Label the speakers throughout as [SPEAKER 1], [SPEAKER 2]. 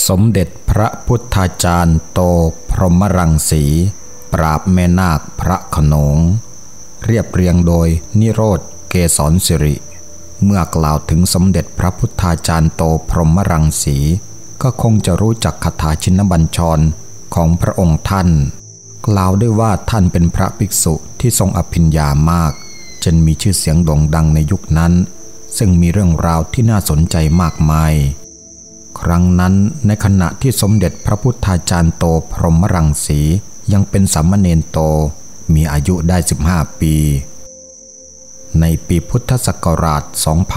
[SPEAKER 1] สมเด็จพระพุทธาจารย์โตพรหมรังสีปราบแม่นาคพระโขนงเรียบเรียงโดยนิโรธเกษรสิริเมื่อกล่าวถึงสมเด็จพระพุทธาจารย์โตพรหมรังสีก็คงจะรู้จักคาถาชินบัญชรของพระองค์ท่านกล่าวด้วยว่าท่านเป็นพระภิกษุที่ทรงอภิญญามากจนมีชื่อเสียงโด่งดังในยุคนั้นซึ่งมีเรื่องราวที่น่าสนใจมากมายครั้งนั้นในขณะที่สมเด็จพระพุทธาจารย์โตพรหมรังสียังเป็นสามเณรโตมีอายุได้15 ปีในปีพุทธศักราช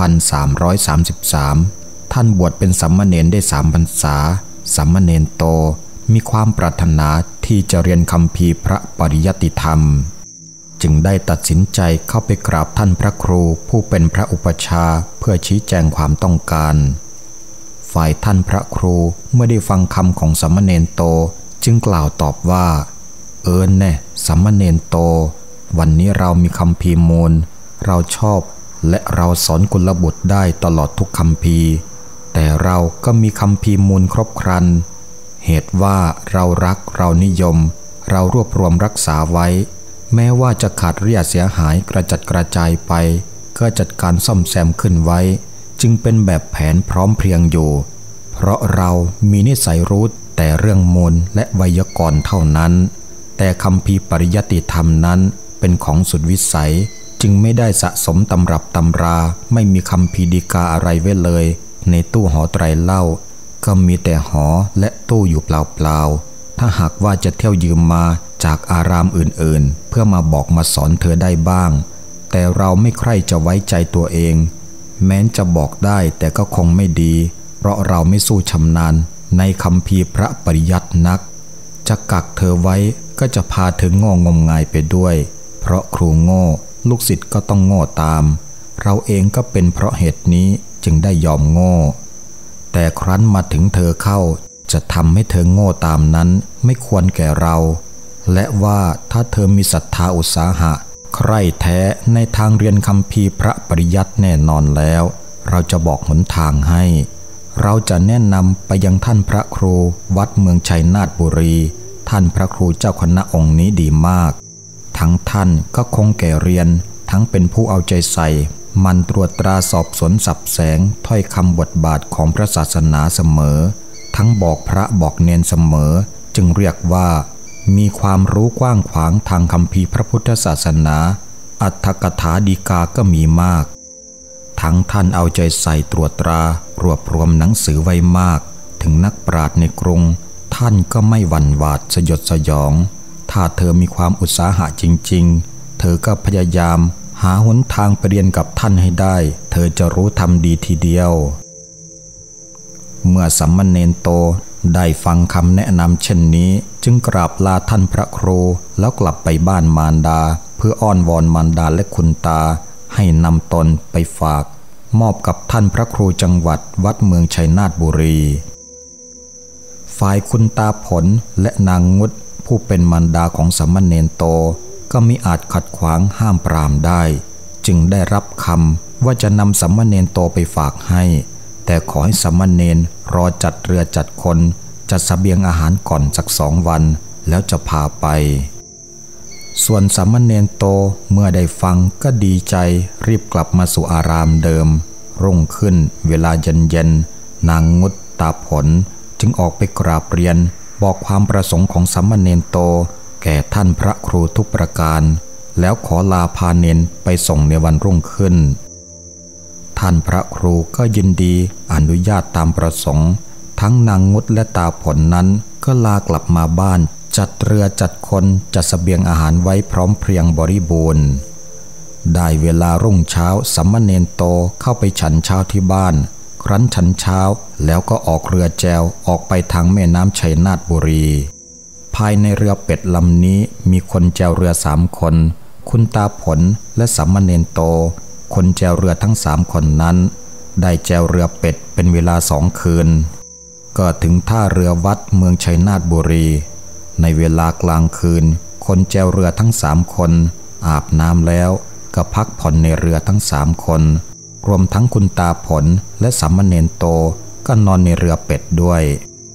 [SPEAKER 1] 2333 ท่านบวชเป็นสามเณรได้3 พรรษาสามเณรโตมีความปรารถนาที่จะเรียนคัมภีร์พระปริยัติธรรมจึงได้ตัดสินใจเข้าไปกราบท่านพระครูผู้เป็นพระอุปัชฌาย์เพื่อชี้แจงความต้องการฝ่ายท่านพระครูเมื่อได้ฟังคำของสามเณรโตจึงกล่าวตอบว่าแน่สามเณรโตวันนี้เรามีคัมภีร์มูลเราชอบและเราสอนกุลบุตรได้ตลอดทุกคัมภีร์แต่เราก็มีคัมภีร์มูลครบครันเหตุว่าเรารักเรานิยมเรารวบรวมรักษาไว้แม้ว่าจะขาดเรียเสียหายกระจัดกระจายไปก็จัดการซ่อมแซมขึ้นไว้จึงเป็นแบบแผนพร้อมเพรียงอยู่เพราะเรามีนิสัยรู้แต่เรื่องมูลและไวยากรณ์เท่านั้นแต่คัมภีร์ปริยัติธรรมนั้นเป็นของสุดวิสัยจึงไม่ได้สะสมตำรับตำราไม่มีคัมภีร์ฎีกาอะไรไว้เลยในตู้หอไตรเหล้าก็มีแต่หอและตู้อยู่เปล่าๆถ้าหากว่าจะเที่ยวยืมมาจากอารามอื่นๆเพื่อมาบอกมาสอนเธอได้บ้างแต่เราไม่ใคร่จะไว้ใจตัวเองแม้จะบอกได้แต่ก็คงไม่ดีเพราะเราไม่สู้ชำนาญในคัมภีร์พระปริยัตินักจะกักเธอไว้ก็จะพาเธอโง่งมงายไปด้วยเพราะครูโง่ลูกศิษย์ก็ต้องโง่ตามเราเองก็เป็นเพราะเหตุนี้จึงได้ยอมโง่แต่ครั้นมาถึงเธอเข้าจะทำให้เธอโง่ตามนั้นไม่ควรแก่เราและว่าถ้าเธอมีศรัทธาอุตสาหะใคร่แท้ในทางเรียนคัมภีร์พระปริยัติแน่นอนแล้วเราจะบอกหนทางให้เราจะแนะนำไปยังท่านพระครูวัดเมืองชัยนาทบุรีท่านพระครูเจ้าคณะองค์นี้ดีมากทั้งท่านก็คงแก่เรียนทั้งเป็นผู้เอาใจใส่มันตรวจตราสอบสวนสับแสงถ้อยคำบทบาทของพระศาสนาเสมอทั้งบอกพระบอกเนนเสมอจึงเรียกว่ามีความรู้กว้างขวางทางคัมภีร์พระพุทธศาสนาอรรถกถาฎีกาก็มีมากทั้งท่านเอาใจใส่ตรวจตรารวบรวมหนังสือไว้มากถึงนักปราชญ์ในกรุงท่านก็ไม่หวั่นหวาดสยดสยองถ้าเธอมีความอุตสาหะจริงๆเธอก็พยายามหาหนทางไปเรียนกับท่านให้ได้เธอจะรู้ทำดีทีเดียวเมื่อสามเณรโตได้ฟังคำแนะนำเช่นนี้จึงกราบลาท่านพระครูแล้วกลับไปบ้านมารดาเพื่ออ้อนวอนมารดาและคุณตาให้นำตนไปฝากมอบกับท่านพระครูจังหวัดวัดเมืองชัยนาทบุรีฝ่ายคุณตาผลและนางงุดผู้เป็นมารดาของสามเณรโตก็มิอาจขัดขวางห้ามปรามได้จึงได้รับคำว่าจะนำสามเณรโตไปฝากให้แต่ขอให้สามเณรรอจัดเรือจัดคนจัดเสบียงอาหารก่อนสัก2 วันแล้วจะพาไปส่วนสามเณรโตเมื่อได้ฟังก็ดีใจรีบกลับมาสู่อารามเดิมรุ่งขึ้นเวลาเย็นๆนางงุดตาผลจึงออกไปกราบเรียนบอกความประสงค์ของสามเณรโตแก่ท่านพระครูทุกประการแล้วขอลาพาเณรไปส่งในวันรุ่งขึ้นท่านพระครูก็ยินดีอนุญาตตามประสงค์ทั้งนางงุดและตาผลนั้นก็ลากลับมาบ้านจัดเรือจัดคนจัดเสบียงอาหารไว้พร้อมเพรียงบริบูรณ์ได้เวลารุ่งเช้าสามเณรโตเข้าไปฉันเช้าที่บ้านครั้นฉันเช้าแล้วก็ออกเรือแจวออกไปทางแม่น้ำชัยนาทบุรีภายในเรือเป็ดลำนี้มีคนแจวเรือ3 คนคุณตาผลและสามเณรโตคนแจวเรือทั้ง3 คนนั้นได้แจวเรือเป็ดเป็นเวลา2 คืนก็ถึงท่าเรือวัดเมืองชัยนาทบุรีในเวลากลางคืนคนแจวเรือทั้ง3 คนอาบน้ำแล้วก็พักผ่อนในเรือทั้ง3 คนรวมทั้งคุณตาผลและสามเณรโตก็นอนในเรือเป็ดด้วย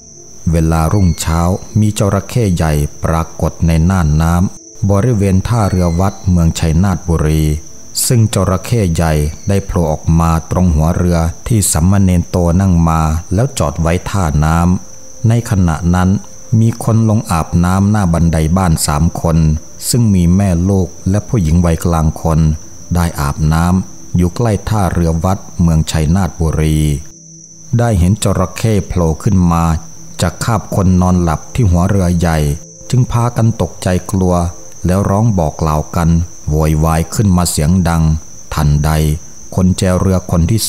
[SPEAKER 1] เวลารุ่งเช้ามีจระเข้ใหญ่ปรากฏในน่านน้ำบริเวณท่าเรือวัดเมืองชัยนาทบุรีซึ่งจระเข้ใหญ่ได้โผล่ออกมาตรงหัวเรือที่สามเณรโตนั่งมาแล้วจอดไว้ท่าน้ำในขณะนั้นมีคนลงอาบน้ำหน้าบันไดบ้าน3 คนซึ่งมีแม่ลูกและผู้หญิงวัยกลางคนได้อาบน้ำอยู่ใกล้ท่าเรือวัดเมืองชัยนาทบุรีได้เห็นจระเข้โผล่ขึ้นมาจากคาบคนนอนหลับที่หัวเรือใหญ่จึงพากันตกใจกลัวแล้วร้องบอกกล่าวกันโวยวายขึ้นมาเสียงดังทันใดคนแจวเรือคนที่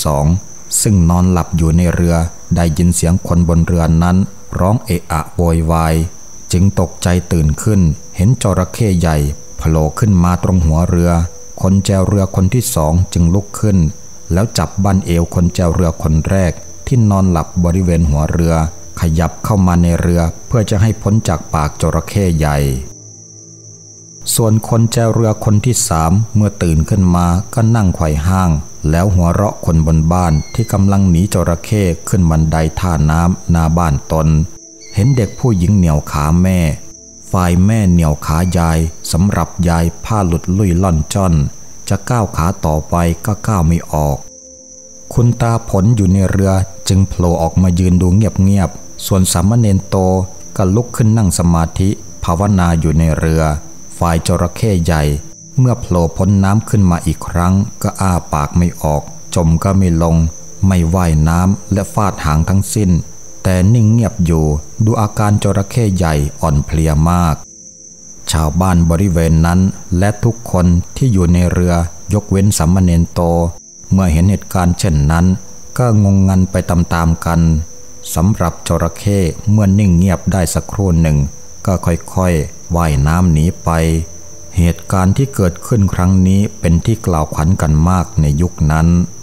[SPEAKER 1] 2ซึ่งนอนหลับอยู่ในเรือได้ยินเสียงคนบนเรือนั้นร้องเอะอะโวยวายจึงตกใจตื่นขึ้นเห็นจระเข้ใหญ่โผล่ขึ้นมาตรงหัวเรือคนแจวเรือคนที่2จึงลุกขึ้นแล้วจับบั้นเอวคนแจวเรือคนแรกที่นอนหลับบริเวณหัวเรือขยับเข้ามาในเรือเพื่อจะให้พ้นจากปากจระเข้ใหญ่ส่วนคนแจวเรือคนที่3เมื่อตื่นขึ้นมาก็นั่งไขว่ห้างแล้วหัวเราะคนบนบ้านที่กำลังหนีจระเข้ขึ้นบันไดท่าน้ำหน้าบ้านตนเห็นเด็กผู้หญิงเหนี่ยวขาแม่ฝ่ายแม่เหนี่ยวขายายสำหรับยายผ้าหลุดลุ่ยล่อนจ้อนจะก้าวขาต่อไปก็ก้าวไม่ออกคุณตาผลอยู่ในเรือจึงโผล่ออกมายืนดูเงียบๆส่วนสามเณรโตก็ลุกขึ้นนั่งสมาธิภาวนาอยู่ในเรือฝ่ายจระเข้ใหญ่เมื่อโผล่พ้นน้ำขึ้นมาอีกครั้งก็อ้าปากไม่ออกจมก็ไม่ลงไม่ว่ายน้ำและฟาดหางทั้งสิ้นแต่นิ่งเงียบอยู่ดูอาการจระเข้ใหญ่อ่อนเพลียมากชาวบ้านบริเวณนั้นและทุกคนที่อยู่ในเรือยกเว้นสามเณรโตเมื่อเห็นเหตุการณ์เช่นนั้นก็งงงันไปตามๆกันสำหรับจระเข้เมื่อนิ่งเงียบได้สักครู่หนึ่งก็ค่อยๆว่ายน้ำหนีไปเหตุการณ์ที่เกิดขึ้นครั้งนี้เป็นที่กล่าวขวัญกันมากในยุคนั้น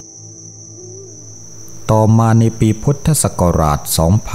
[SPEAKER 1] ต่อมาในปีพุทธศักราช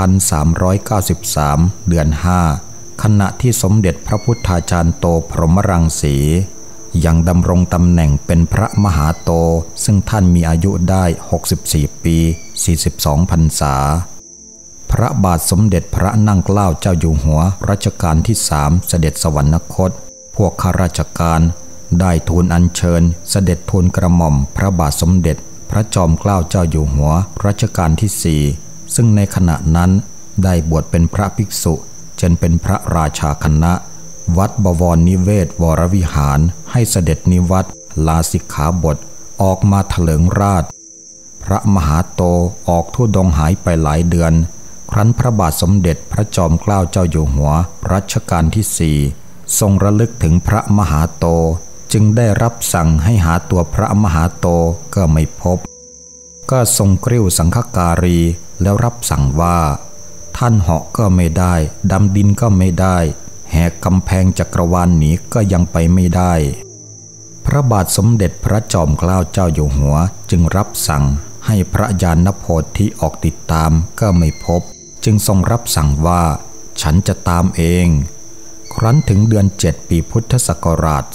[SPEAKER 1] 2393 เดือน 5 ขณะที่สมเด็จพระพุทธาจารย์โตพรหมรังสียังดำรงตำแหน่งเป็นพระมหาโตซึ่งท่านมีอายุได้64 ปี 42 พรรษาพระบาทสมเด็จพระนั่งเกล้าเจ้าอยู่หัวรัชกาลที่3เสด็จสวรรคตพวกข้าราชการได้ทูลอัญเชิญเสด็จทูลกระหม่อมพระบาทสมเด็จพระจอมเกล้าเจ้าอยู่หัวรัชกาลที่4ซึ่งในขณะนั้นได้บวชเป็นพระภิกษุจนเป็นพระราชาคณะวัดบวรนิเวศวรวิหารให้เสด็จนิวัตรลาสิกขาบทออกมาเถลิงราชพระมหาโตออกธุดงค์หายไปหลายเดือนครั้นพระบาทสมเด็จพระจอมเกล้าเจ้าอยู่หัวรัชกาลที่4ทรงระลึกถึงพระมหาโตจึงได้รับสั่งให้หาตัวพระมหาโตก็ไม่พบก็ทรงกริ้วสังฆการีแล้วรับสั่งว่าท่านเหาะก็ไม่ได้ดำดินก็ไม่ได้แหกกำแพงจักรวาลหนีก็ยังไปไม่ได้พระบาทสมเด็จพระจอมเกล้าเจ้าอยู่หัวจึงรับสั่งให้พระญาณโพธิออกติดตามก็ไม่พบจึงทรงรับสั่งว่าฉันจะตามเองครั้นถึงเดือน7ปีพุทธศักราช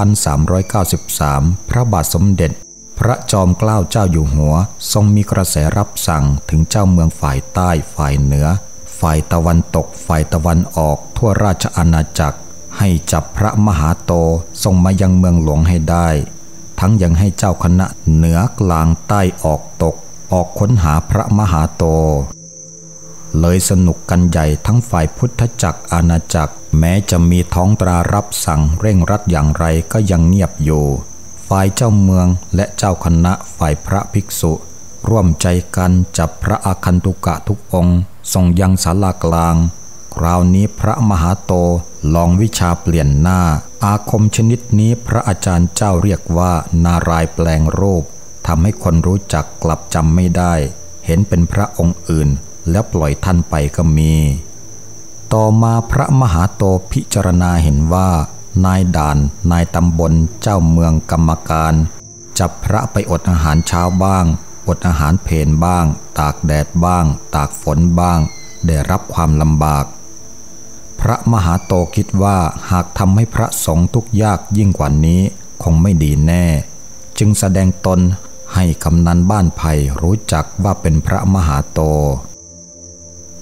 [SPEAKER 1] 2393 พระบาทสมเด็จพระจอมเกล้าเจ้าอยู่หัวทรงมีกระแสรับสั่งถึงเจ้าเมืองฝ่ายใต้ฝ่ายเหนือฝ่ายตะวันตกฝ่ายตะวันออกทั่วราชอาณาจักรให้จับพระมหาโตส่งมายังเมืองหลวงให้ได้ทั้งยังให้เจ้าคณะเหนือกลางใต้ออกตกออกค้นหาพระมหาโตเลยสนุกกันใหญ่ทั้งฝ่ายพุทธจักรอาณาจักรแม้จะมีท้องตรารับสั่งเร่งรัดอย่างไรก็ยังเงียบอยู่ฝ่ายเจ้าเมืองและเจ้าคณะฝ่ายพระภิกษุร่วมใจกันจับพระอาคันตุกะทุกองค์ส่งยังศาลากลางคราวนี้พระมหาโตลองวิชาเปลี่ยนหน้าอาคมชนิดนี้พระอาจารย์เจ้าเรียกว่านารายณ์แปลงรูปทำให้คนรู้จักกลับจำไม่ได้เห็นเป็นพระองค์อื่นแล้วปล่อยท่านไปก็มีต่อมาพระมหาโตพิจารณาเห็นว่านายด่านนายตำบลเจ้าเมืองกรรมการจับพระไปอดอาหารเช้าบ้างอดอาหารเพลบ้างตากแดดบ้างตากฝนบ้างได้รับความลำบากพระมหาโตคิดว่าหากทำให้พระสงฆ์ทุกข์ยากยิ่งกว่านี้คงไม่ดีแน่จึงแสดงตนให้กำนันบ้านไผ่รู้จักว่าเป็นพระมหาโต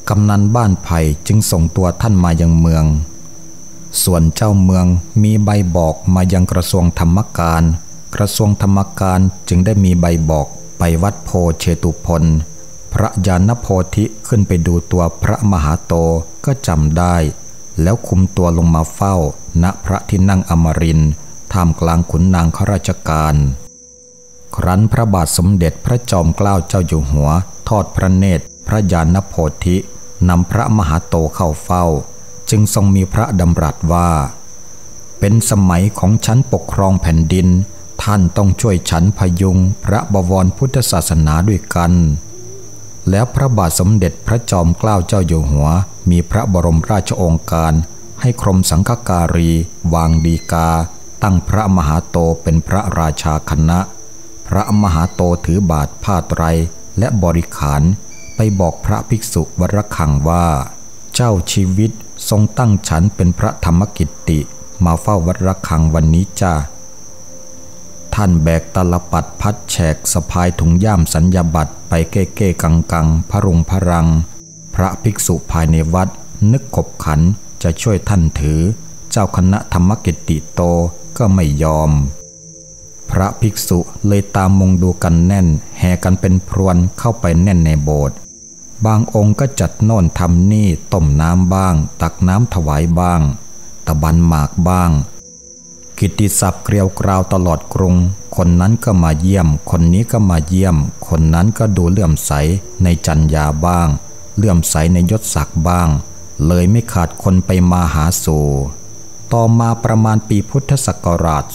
[SPEAKER 1] กำนันบ้านไผ่จึงส่งตัวท่านมายังเมืองส่วนเจ้าเมืองมีใบบอกมายังกระทรวงธรรมการกระทรวงธรรมการจึงได้มีใบบอกไปวัดโพเชตุพนพระญาณโพธิขึ้นไปดูตัวพระมหาโตก็จำได้แล้วคุมตัวลงมาเฝ้าณพระที่นั่งอมรินทร์ท่ามกลางขุนนางข้าราชการครั้นพระบาทสมเด็จพระจอมเกล้าเจ้าอยู่หัวทอดพระเนตรพระญาณโพธินำพระมหาโตเข้าเฝ้าจึงทรงมีพระดำรัสว่าเป็นสมัยของฉันปกครองแผ่นดินท่านต้องช่วยฉันพยุงพระบวรพุทธศาสนาด้วยกันแล้วพระบาทสมเด็จพระจอมเกล้าเจ้าอยู่หัวมีพระบรมราชโองการให้กรมสังฆการีวางฎีกาตั้งพระมหาโตเป็นพระราชาคณะพระมหาโตถือบาทผ้าไตรและบริขารไปบอกพระภิกษุวรคังว่าเจ้าชีวิตทรงตั้งฉันเป็นพระธรรมกิตติมาเฝ้าวัดระฆังวันนี้จ้าท่านแบกตลปัดพัดแฉกสะพายถุงย่ามสัญญาบัตรไปเก้เก้กังกังพรุงพรังพระภิกษุภายในวัดนึกขบขันจะช่วยท่านถือเจ้าคณะธรรมกิตติโตก็ไม่ยอมพระภิกษุเลยตามมุงดูกันแน่นแห่กันเป็นพรวนเข้าไปแน่นในโบสถ์บางองค์ก็จัดโน่นทำนี่ต้มน้ำบ้างตักน้ำถวายบ้างตะบันหมากบ้างกิตติศัพท์เกลียวกราวตลอดกรุงคนนั้นก็มาเยี่ยมคนนี้ก็มาเยี่ยมคนนั้นก็ดูเลื่อมใสในจรรยาบ้างเลื่อมใสในยศศักดิ์บ้างเลยไม่ขาดคนไปมาหาสู่ต่อมาประมาณปีพุทธศักราช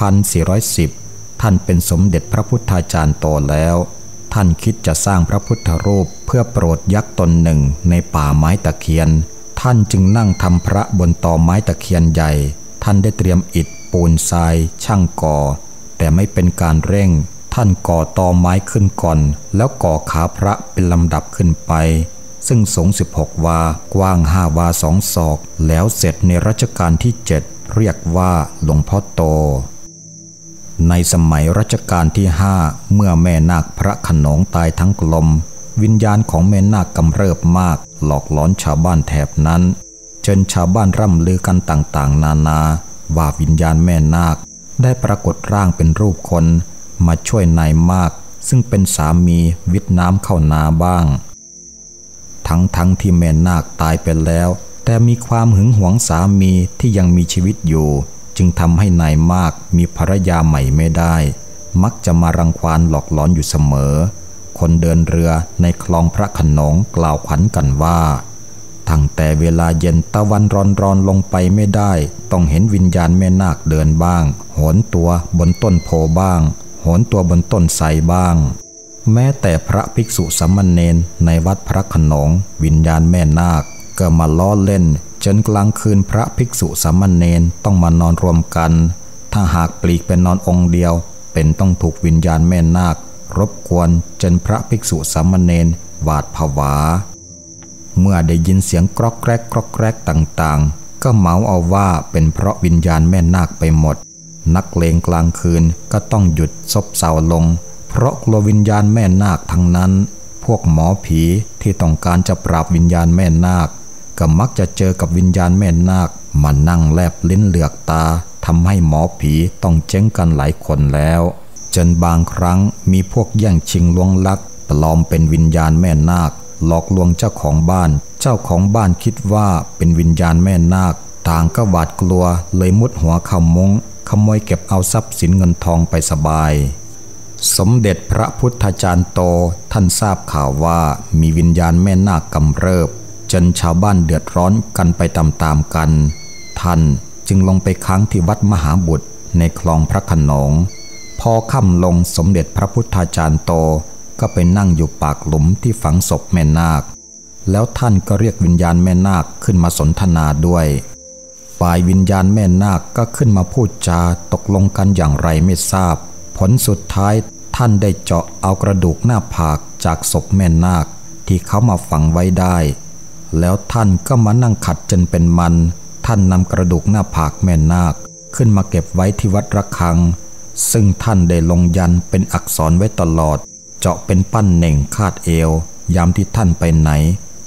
[SPEAKER 1] 2410 ท่านเป็นสมเด็จพระพุทธาจารย์โตแล้วท่านคิดจะสร้างพระพุทธรูปเพื่อโปรดยักษ์ตนหนึ่งในป่าไม้ตะเคียนท่านจึงนั่งทำพระบนตอไม้ตะเคียนใหญ่ท่านได้เตรียมอิฐปูนทรายช่างก่อแต่ไม่เป็นการเร่งท่านก่อตอไม้ขึ้นก่อนแล้วก่อขาพระเป็นลำดับขึ้นไปซึ่งสูง16 วากว้าง5 วา2 ศอกแล้วเสร็จในรัชกาลที่ 7เรียกว่าหลวงพ่อโตในสมัยรัชกาลที่ 5เมื่อแม่นาคพระโขนงตายทั้งกลมวิญญาณของแม่นาคกำเริบมากหลอกหลอนชาวบ้านแถบนั้นจนชาวบ้านร่ำลือกันต่างๆนานาว่าวิญญาณแม่นาคได้ปรากฏร่างเป็นรูปคนมาช่วยนายมากซึ่งเป็นสามีวิทน้ำเข้านาบ้างทั้งที่แม่นาคตายไปแล้วแต่มีความหึงหวงสามีที่ยังมีชีวิตอยู่จึงทำให้นายมากมีภรรยาใหม่ไม่ได้มักจะมารังควานหลอกหลอนอยู่เสมอคนเดินเรือในคลองพระโขนงกล่าวขวัญกันว่าตั้งแต่เวลาเย็นตะวันร้อนลงไปไม่ได้ต้องเห็นวิญญาณแม่นาคเดินบ้างโหนตัวบนต้นโพบ้างโหนตัวบนต้นไทรบ้างแม้แต่พระภิกษุสามเณรในวัดพระโขนงวิญญาณแม่นาคก็มาล้อเล่นจนกลางคืนพระภิกษุสามเณรต้องมานอนรวมกันถ้าหากปลีกไปนอนองค์เดียวเป็นต้องถูกวิญญาณแม่นาครบกวนจนพระภิกษุสามเณรหวาดผวาเมื่อได้ยินเสียงกรอกแกรกกรอกแกรกต่างๆก็เหมาเอาว่าเป็นเพราะวิญญาณแม่นาคไปหมดนักเลงกลางคืนก็ต้องหยุดซบเซาลงเพราะกลัววิญญาณแม่นาคทั้งนั้นพวกหมอผีที่ต้องการจะปราบวิญญาณแม่นาคก็มักจะเจอกับวิญญาณแม่นาคมานั่งแลบลิ้นเหลือกตาทำให้หมอผีต้องเจ๊งกันหลายคนแล้วจนบางครั้งมีพวกแย่งชิงล้วงลักปลอมเป็นวิญญาณแม่นาคหลอกลวงเจ้าของบ้านเจ้าของบ้านคิดว่าเป็นวิญญาณแม่นาคต่างก็หวาดกลัวเลยมุดหัวเข้ามุ้งขโมยเก็บเอาทรัพย์สินเงินทองไปสบายสมเด็จพระพุทธาจารย์โตท่านทราบข่าวว่ามีวิญญาณแม่นาคกำเริบจนชาวบ้านเดือดร้อนกันไปตามๆกันท่านจึงลงไปค้างที่วัดมหาบุตรในคลองพระโขนงพอค่ำลงสมเด็จพระพุทธาจารย์โตก็ไปนั่งอยู่ปากหลุมที่ฝังศพแม่นาคแล้วท่านก็เรียกวิญญาณแม่นาคขึ้นมาสนทนาด้วยฝ่ายวิญญาณแม่นาคก็ขึ้นมาพูดจาตกลงกันอย่างไรไม่ทราบผลสุดท้ายท่านได้เจาะเอากระดูกหน้าผากจากศพแม่นาคที่เขามาฝังไว้ได้แล้วท่านก็มานั่งขัดจนเป็นมันท่านนำกระดูกหน้าผากแม่นาคขึ้นมาเก็บไว้ที่วัดระฆังซึ่งท่านได้ลงยันเป็นอักษรไว้ตลอดเจาะเป็นปั้นเหน่งคาดเอวยามที่ท่านไปไหน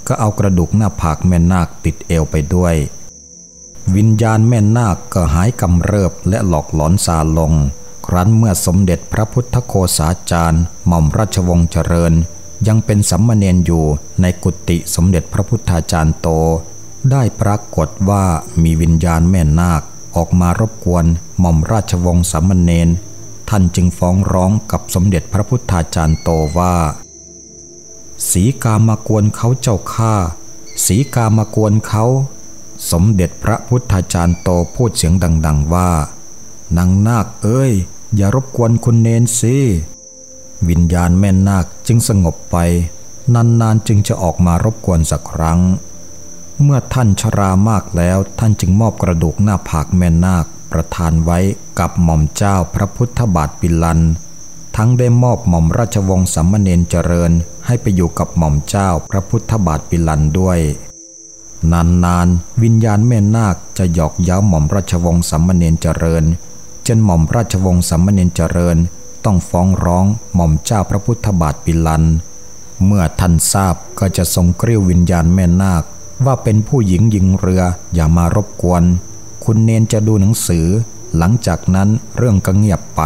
[SPEAKER 1] ก็เอากระดูกหน้าผากแม่นาคติดเอวไปด้วยวิญญาณแม่นาคก็หายกำเริบและหลอกหลอนซาลงครั้นเมื่อสมเด็จพระพุทธโฆษาจารย์หม่อมราชวงศ์เจริญยังเป็นสัมมเนรอยู่ในกุฏิสมเด็จพระพุทธาจารย์โตได้ปรากฏว่ามีวิญญาณแม่นาคออกมารบกวนหม่อมราชวงศ์สัมมเนรท่านจึงฟ้องร้องกับสมเด็จพระพุทธาจารย์โตว่าสีกามากวนเขาเจ้าข้าสีกามากวนเขาสมเด็จพระพุทธาจารย์โตพูดเสียงดังๆว่านางนาคเอ้ยอย่ารบกวนคุณเนรสิวิญญาณแม่นาคจึงสงบไปนานๆจึงจะออกมารบกวนสักครั้งเมื่อท่านชรามากแล้วท่านจึงมอบกระดูกหน้าผากแม่นาคประทานไว้กับหม่อมเจ้าพระพุทธบาทปิลันทั้งได้มอบหม่อมราชวงศ์สัมมเนรเจริญให้ไปอยู่กับหม่อมเจ้าพระพุทธบาทปิลันด้วยนานๆวิญญาณแม่นาคจะหยอกเย้าหม่อมราชวงศ์สัมมเนรเจริญจนหม่อมราชวงศ์สัมมเนรเจริญต้องฟ้องร้องหม่อมเจ้าพระพุทธบาทปิลันเมื่อท่านทราบก็จะทรงกริ้ววิญญาณแม่นาคว่าเป็นผู้หญิงยิงเรืออย่ามารบกวนคุณเนรจะดูหนังสือหลังจากนั้นเรื่องก็เงียบไป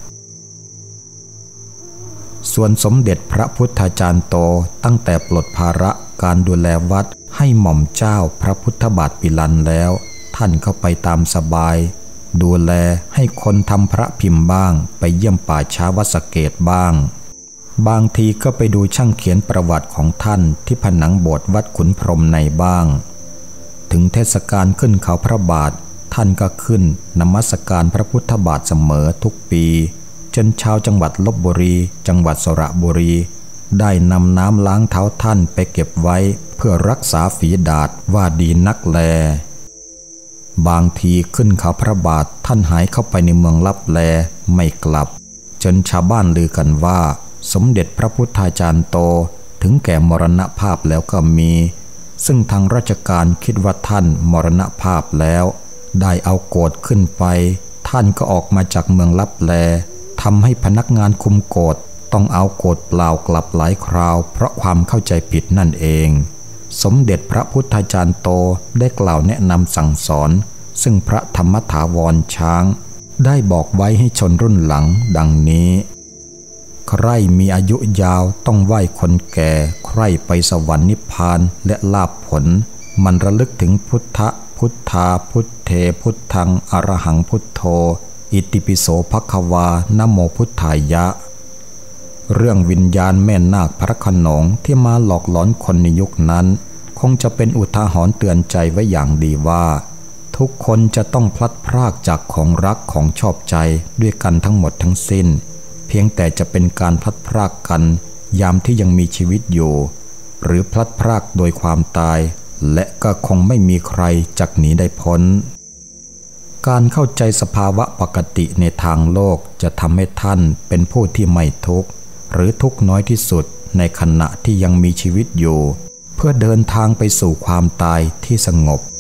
[SPEAKER 1] ส่วนสมเด็จพระพุทธาจารย์โตตั้งแต่ปลดภาระการดูแลวัดให้หม่อมเจ้าพระพุทธบาทปิลันแล้วท่านเข้าไปตามสบายดูแลให้คนทำพระพิมพ์บ้างไปเยี่ยมป่าช้าวัดสะเกษบ้างบางทีก็ไปดูช่างเขียนประวัติของท่านที่ผนังโบสถ์วัดขุนพรหมในบ้างถึงเทศกาลขึ้นเขาพระบาทท่านก็ขึ้นนมัสการพระพุทธบาทเสมอทุกปีจนชาวจังหวัดลพบุรีจังหวัดสระบุรีได้นำน้ำล้างเท้าท่านไปเก็บไว้เพื่อรักษาฝีดาษว่าดีนักแลบางทีขึ้นเขาพระบาทท่านหายเข้าไปในเมืองลับแลไม่กลับจนชาวบ้านลือกันว่าสมเด็จพระพุทธาจารย์โตถึงแก่มรณภาพแล้วก็มีซึ่งทางราชการคิดว่าท่านมรณภาพแล้วได้เอาโกรธขึ้นไปท่านก็ออกมาจากเมืองลับแลทำให้พนักงานคุมโกรธต้องเอาโกรธเปล่ากลับหลายคราวเพราะความเข้าใจผิดนั่นเองสมเด็จพระพุทธาจารย์โตได้กล่าวแนะนำสั่งสอนซึ่งพระธรรมถาวรช้างได้บอกไว้ให้ชนรุ่นหลังดังนี้ใครมีอายุยาวต้องไหว้คนแก่ใครไปสวรรค์นิพพานและลาภผลมันระลึกถึงพุทธพุทธาพุทเทพุทธังอรหังพุทโธอิติปิโสภควานะโมพุทธายะเรื่องวิญญาณแม่นาคพระโขนงที่มาหลอกหลอนคนในยุคนั้นคงจะเป็นอุทาหรณ์เตือนใจไว้อย่างดีว่าทุกคนจะต้องพลัดพรากจากของรักของชอบใจด้วยกันทั้งหมดทั้งสิ้นเพียงแต่จะเป็นการพลัดพรากกันยามที่ยังมีชีวิตอยู่หรือพลัดพรากโดยความตายและก็คงไม่มีใครจักหนีได้พ้นการเข้าใจสภาวะปกติในทางโลกจะทำให้ท่านเป็นผู้ที่ไม่ทุกข์หรือทุกข์น้อยที่สุดในขณะที่ยังมีชีวิตอยู่เพื่อเดินทางไปสู่ความตายที่สงบ